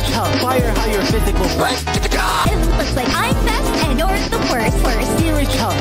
HIII, fire higher physical. It looks like I'm best and you're the worst. Here HIII,